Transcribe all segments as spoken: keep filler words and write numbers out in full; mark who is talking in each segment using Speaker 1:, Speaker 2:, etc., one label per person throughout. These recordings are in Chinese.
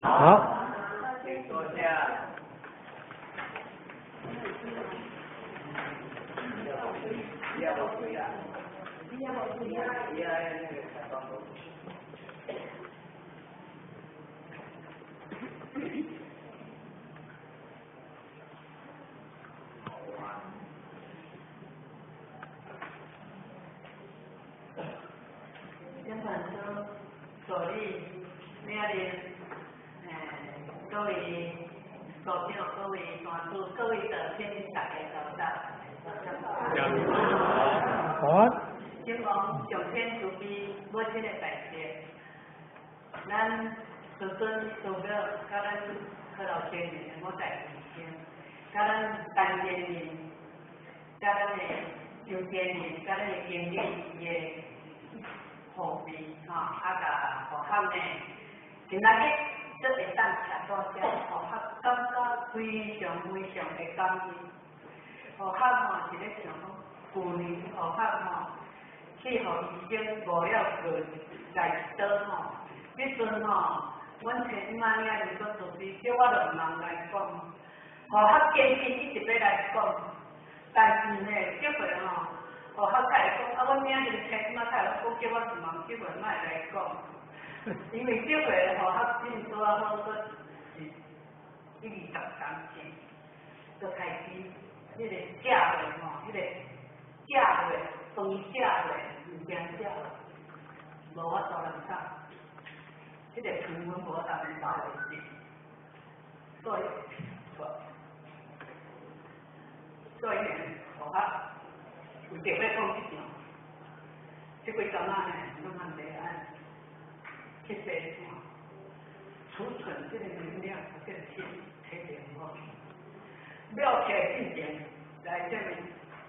Speaker 1: 好。
Speaker 2: 请坐下。要不要？要不要？要那个采访我。
Speaker 3: 今晚都所里领领，诶，各位所长、各位团组、各位的请大家早上。
Speaker 1: 好啊。
Speaker 3: 希望上天慈悲，每一个大节，咱子孙孙个，甲咱科老先人我在以前，甲咱单先人，甲咱的周先人，甲咱的经历也。好味吼，啊甲学校呢，今仔日这会当吃多些，学校感觉非常非常的感恩。学校吼是咧想讲，旧年学校吼，去互医生无了个来倒吼，迄阵吼，阮前妈领领做助理，叫我着毋通来讲，学校坚持一直要来讲，但是呢，这回吼。学校甲会讲，啊，阮领这个钱，嘛甲会讲叫我毋忙，这回莫来讲，因为这回学校进度啊，好说是一二十三天，就开始迄个假月吼，迄个假月、长假月、唔惊假月，无我做人走，迄个新闻无当然走袂进，所以，所以呢，学校。有特别讲一条，这几阵啊呢，咱们得按去生产，储存这个能量，这个气体电好，了解进前来这里，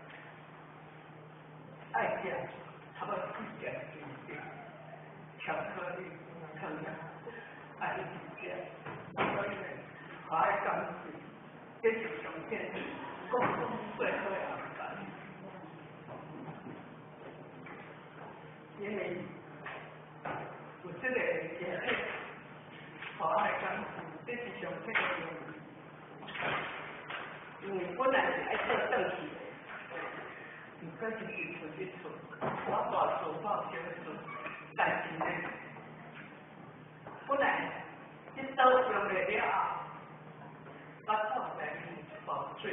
Speaker 3: 爱食差不多四点钟，巧克力、糖呀，爱食，所以呢，还讲是，这是上天共同最好的。因为有这个节日，好爱讲，这是上天的原因。因为本来是爱做正事的，唔过是一寸一寸，我大做报小做，但是呢，本来这刀用了了后，我靠在一包水，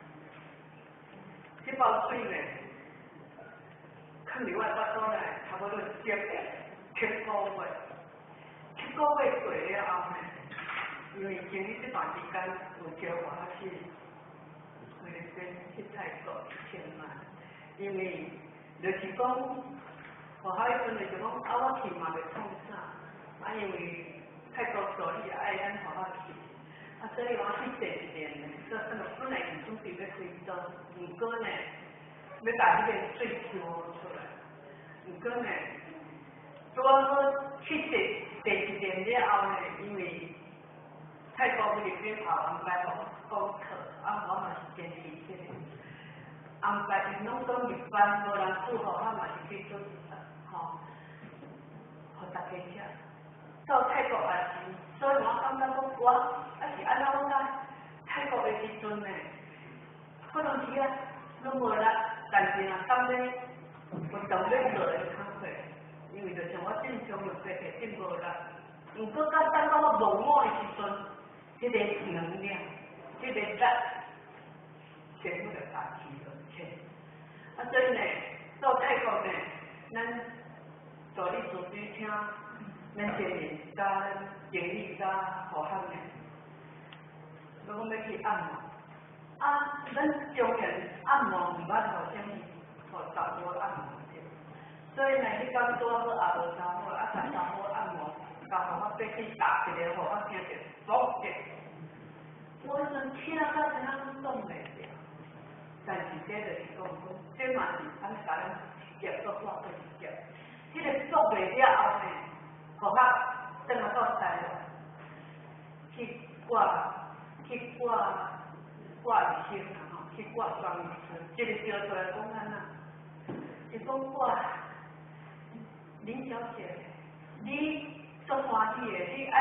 Speaker 3: 这包水呢。看另外巴肚内差不多接七个月，七个月过了后呢，因为经历这段时间有叫我去为了跟去泰国去嘛，因为就是讲，学校迄阵就是讲啊，我去嘛袂创啥，啊因为泰国所以爱咱学校去，啊所以我去第一年呢，所以本来是准备要开刀，不过呢。要把这个水抽出来，不过呢，做我去第第一年了后呢，因为泰国菲律宾也安排我讲课，啊我嘛是坚持这个，安排因拢讲日班，无人拄好，我嘛是去做一份，吼，互大家吃。到泰国也是，所以我感觉讲我啊是安怎讲呢？泰国的时阵呢，可能是啊，拢无力。但是啊，当咧有当咧做的工作，因为就像我正常用这个进无力，毋过到当到我忙我的时阵，这个能量，这个力，全部就打起了去。啊，所以呢，到泰国呢，咱助理助理听咱这人加咱经理加学校呢，如果要去按摩。啊，咱中人按摩毋捌互啥物，互查甫按摩者，所以呢，迄工做好也无查某，啊，甲查某按摩，甲互我爬去打一个，互我听着爽着。我迄阵听到真啊拢爽袂了，但是这就是讲讲，这嘛是咱甲咱业做挂对业，迄个做袂了后呢，互我等下到台湾去挂去挂。挂医生啊吼，去挂庄医生，这个叫出来讲安那，是讲挂林小姐，你做欢喜的，你爱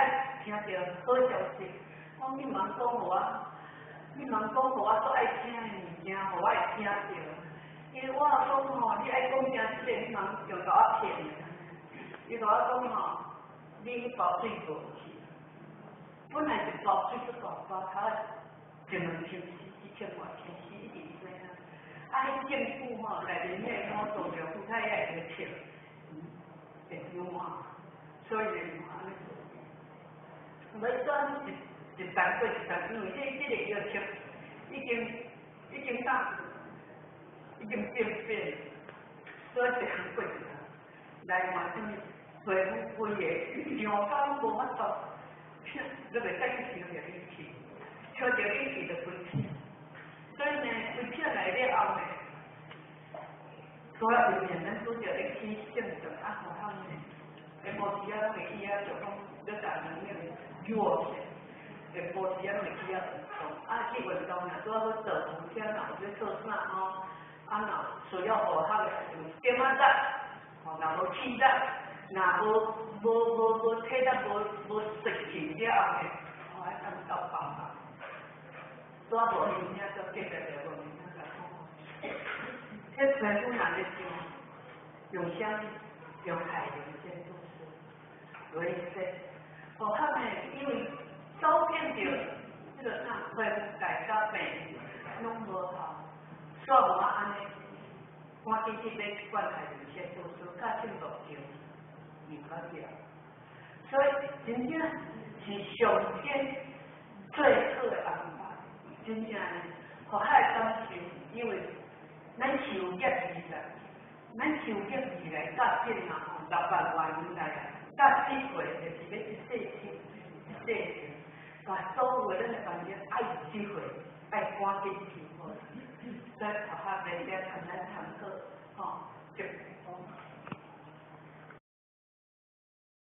Speaker 3: 听到好消息，讲你茫讲互我，你茫讲互我所爱听的物件，互我会听到。因为我讲吼，你爱讲正即个，你茫用甲我骗的。伊甲我讲吼，你包水无去，本来一包水一大包，头一两千四、一千外千四一定济啊。啊，迄政府吼，内面迄个我做着富太也会去捡，会丢嘛，所以就安尼做。要转一一单过一单，因为这这个药贴已经已经打已经变变，所以一项过一项，来换什么税务规个上岗无法度，你袂使去收着你去，收着你去就亏钱。所以呢，亏钱来了后呢，所有有钱咱拄着咧去正常啊，互他们呢，下晡时啊拢会去啊，就讲要打能量弱些。下晡时啊拢会去啊运动，啊去运动啊，拄好要做瑜伽啦，或者做啥吼，啊若需要互他的就点仔仔，吼，若无气仔，若无无无无体力无无水气了后呢，吼，爱按到办法。拄啊无明天就结个着无明天来讲，迄全部人咧用用啥？用海洋监督师为说，互他们因为周边着这个啥分改甲病拢无好，所以无安尼，赶紧去要灌海洋监督师，甲进步着唔可以。所以真正是上天最好的安排。真正呢，互海感情，因为咱受业而来，咱受业而来，到今嘛吼六万多年来啊，到这回就是要一世情，一世情，把所有咱的房间爱这回，爱赶紧修好，所以互海每天谈咱谈好，吼，